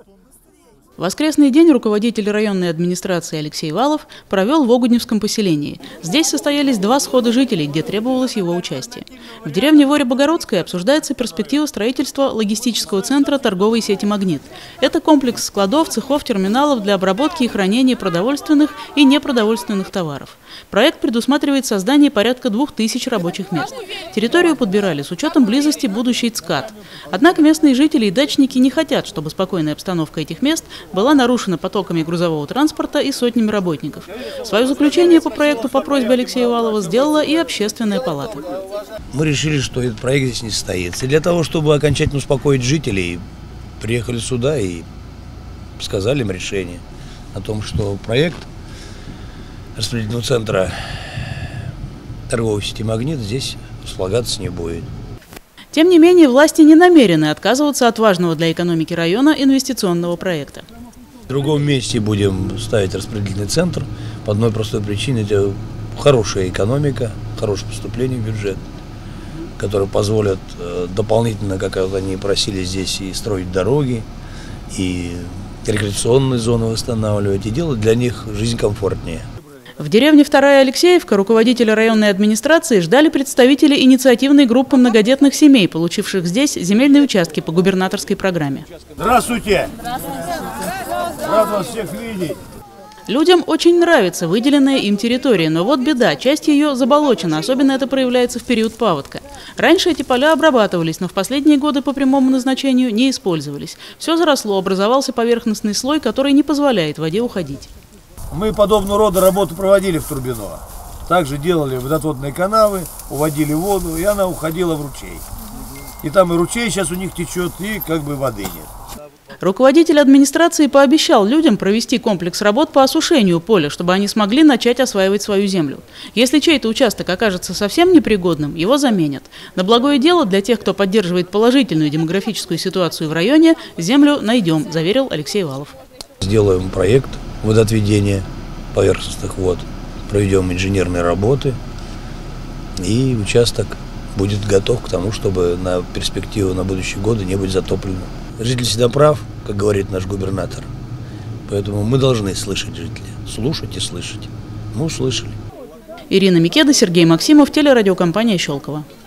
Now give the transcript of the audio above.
Воскресный день руководитель районной администрации Алексей Валов провел в Огудневском поселении. Здесь состоялись 2 схода жителей, где требовалось его участие. В деревне Воре-Богородской обсуждается перспектива строительства логистического центра торговой сети «Магнит». Это комплекс складов, цехов, терминалов для обработки и хранения продовольственных и непродовольственных товаров. Проект предусматривает создание порядка 2000 рабочих мест. Территорию подбирали с учетом близости будущей ЦКАД. Однако местные жители и дачники не хотят, чтобы спокойная обстановка этих мест была нарушена потоками грузового транспорта и сотнями работников. Свое заключение по проекту по просьбе Алексея Валова сделала и Общественная палата. Мы решили, что этот проект здесь не состоится. И для того, чтобы окончательно успокоить жителей, приехали сюда и сказали им решение о том, что проект распределительного центра торговой сети «Магнит» здесь слагаться не будет. Тем не менее, власти не намерены отказываться от важного для экономики района инвестиционного проекта. В другом месте будем ставить распределительный центр по одной простой причине. Это хорошая экономика, хорошее поступление в бюджет, которое позволит дополнительно, как они просили здесь, и строить дороги, и рекреационные зоны восстанавливать, и делать для них жизнь комфортнее. В деревне Вторая Алексеевка руководителя районной администрации ждали представители инициативной группы многодетных семей, получивших здесь земельные участки по губернаторской программе. Здравствуйте! Рад вас всех видеть! Людям очень нравится выделенная им территория, но вот беда, часть ее заболочена, особенно это проявляется в период паводка. Раньше эти поля обрабатывались, но в последние годы по прямому назначению не использовались. Все заросло, образовался поверхностный слой, который не позволяет воде уходить. Мы подобного рода работу проводили в Турбино. Также делали водотворные канавы, уводили воду, и она уходила в ручей. И там и ручей сейчас у них течет, и как бы воды нет. Руководитель администрации пообещал людям провести комплекс работ по осушению поля, чтобы они смогли начать осваивать свою землю. Если чей-то участок окажется совсем непригодным, его заменят. На благое дело для тех, кто поддерживает положительную демографическую ситуацию в районе, землю найдем, заверил Алексей Валов. Сделаем проект водоотведения поверхностных вод, проведем инженерные работы, и участок будет готов к тому, чтобы на перспективу на будущие годы не быть затоплено. Житель всегда прав, как говорит наш губернатор, поэтому мы должны слышать жителей, слушать и слышать. Мы услышали. Ирина Микеда, Сергей Максимов, телерадиокомпания «Щелково».